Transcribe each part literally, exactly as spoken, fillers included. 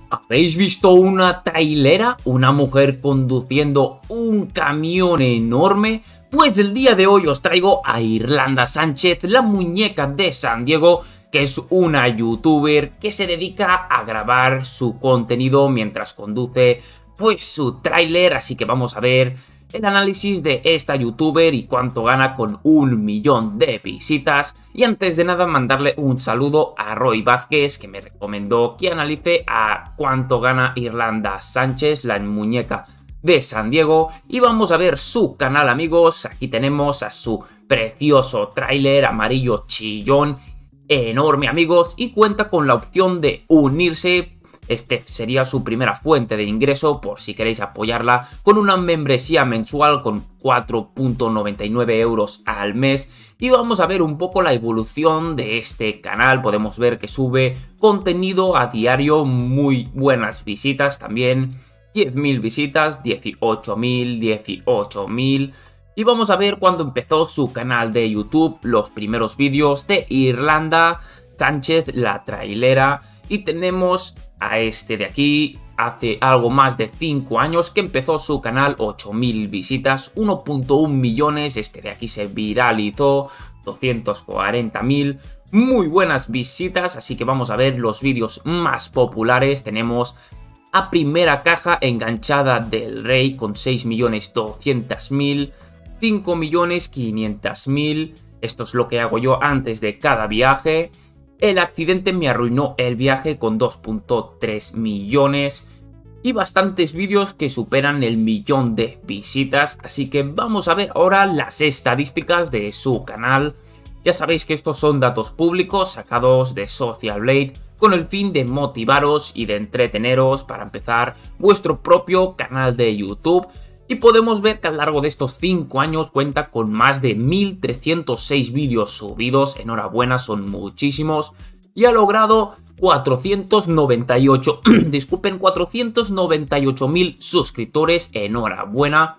¿Habéis visto una trailera? ¿Una mujer conduciendo un camión enorme? Pues el día de hoy os traigo a Irlanda Sánchez, la muñeca de San Diego, que es una youtuber que se dedica a grabar su contenido mientras conduce pues su tráiler, así que vamos a ver el análisis de esta youtuber y cuánto gana con un millón de visitas. Y antes de nada mandarle un saludo a Roy Vázquez, que me recomendó que analice a cuánto gana Irlanda Sánchez, la muñeca de San Diego, y vamos a ver su canal, amigos. Aquí tenemos a su precioso tráiler amarillo chillón, enorme, amigos, y cuenta con la opción de unirse. Este sería su primera fuente de ingreso por si queréis apoyarla con una membresía mensual con cuatro punto noventa y nueve euros al mes. Y vamos a ver un poco la evolución de este canal. Podemos ver que sube contenido a diario, muy buenas visitas también. diez mil visitas, dieciocho mil, dieciocho mil. Y vamos a ver cuándo empezó su canal de YouTube, los primeros vídeos de Irlanda Sánchez, la trailera. Y tenemos a este de aquí, hace algo más de cinco años que empezó su canal, ocho mil visitas, uno punto uno millones, este de aquí se viralizó, doscientos cuarenta mil, muy buenas visitas, así que vamos a ver los vídeos más populares. Tenemos a Primera Caja Enganchada del Rey con seis millones doscientos mil, cinco millones quinientos mil, esto es lo que hago yo antes de cada viaje. El accidente me arruinó el viaje con dos punto tres millones y bastantes vídeos que superan el millón de visitas. Así que vamos a ver ahora las estadísticas de su canal. Ya sabéis que estos son datos públicos sacados de Social Blade con el fin de motivaros y de entreteneros para empezar vuestro propio canal de YouTube. Y podemos ver que a lo largo de estos cinco años cuenta con más de mil trescientos seis vídeos subidos. Enhorabuena, son muchísimos. Y ha logrado cuatrocientos noventa y ocho, disculpen, cuatrocientos noventa y ocho mil suscriptores. Enhorabuena.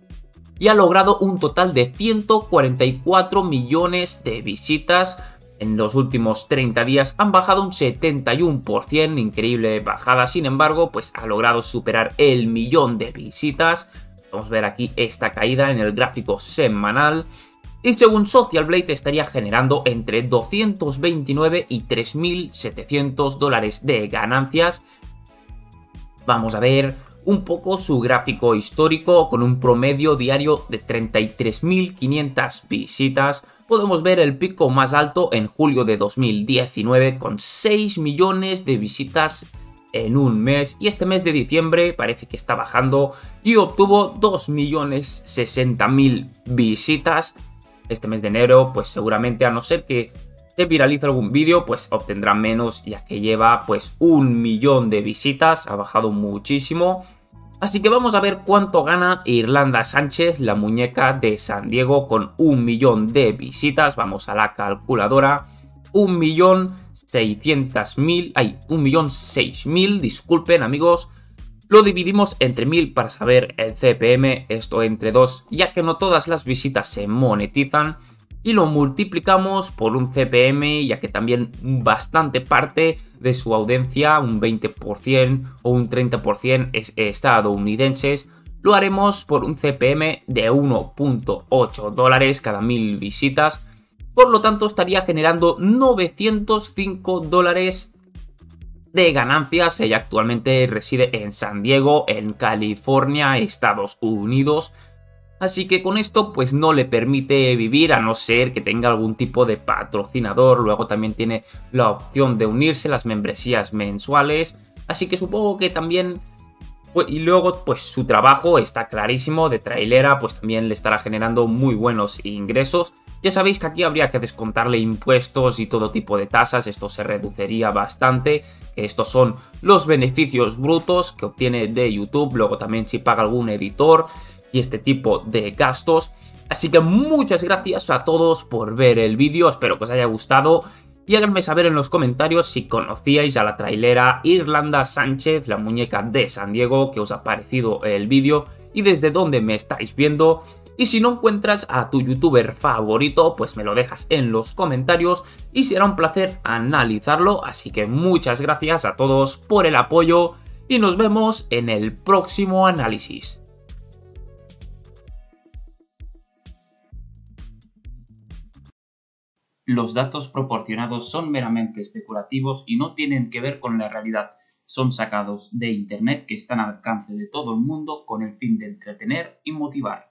Y ha logrado un total de ciento cuarenta y cuatro millones de visitas. En los últimos treinta días han bajado un setenta y uno por ciento, increíble bajada. Sin embargo, pues ha logrado superar el millón de visitas. Vamos a ver aquí esta caída en el gráfico semanal. Y según Social Blade estaría generando entre doscientos veintinueve y tres mil setecientos dólares de ganancias. Vamos a ver un poco su gráfico histórico con un promedio diario de treinta y tres mil quinientas visitas. Podemos ver el pico más alto en julio de dos mil diecinueve con seis millones de visitas en un mes, y este mes de diciembre parece que está bajando y obtuvo dos millones sesenta mil visitas. Este mes de enero pues seguramente, a no ser que se viralice algún vídeo, pues obtendrá menos, ya que lleva pues un millón de visitas, ha bajado muchísimo. Así que vamos a ver cuánto gana Irlanda Sánchez, la muñeca de San Diego, con un millón de visitas. Vamos a la calculadora. Un millón seiscientos mil, hay un millón seis mil, disculpen, amigos. Lo dividimos entre mil para saber el C P M, esto entre dos, ya que no todas las visitas se monetizan. Y lo multiplicamos por un C P M, ya que también bastante parte de su audiencia, un veinte por ciento o un treinta por ciento, es estadounidenses. Lo haremos por un C P M de uno punto ocho dólares cada mil visitas. Por lo tanto, estaría generando novecientos cinco dólares de ganancias. Ella actualmente reside en San Diego, en California, Estados Unidos. Así que con esto pues no le permite vivir, a no ser que tenga algún tipo de patrocinador. Luego también tiene la opción de unirse a las membresías mensuales. Así que supongo que también... Y luego pues su trabajo está clarísimo de trailera, pues también le estará generando muy buenos ingresos. Ya sabéis que aquí habría que descontarle impuestos y todo tipo de tasas, esto se reduciría bastante. Estos son los beneficios brutos que obtiene de YouTube, luego también si paga algún editor y este tipo de gastos. Así que muchas gracias a todos por ver el vídeo, espero que os haya gustado. Y háganme saber en los comentarios si conocíais a la trailera Irlanda Sánchez, la muñeca de San Diego, que os ha parecido el vídeo y desde dónde me estáis viendo. Y si no encuentras a tu youtuber favorito, pues me lo dejas en los comentarios y será un placer analizarlo. Así que muchas gracias a todos por el apoyo y nos vemos en el próximo análisis. Los datos proporcionados son meramente especulativos y no tienen que ver con la realidad. Son sacados de internet que están al alcance de todo el mundo con el fin de entretener y motivar.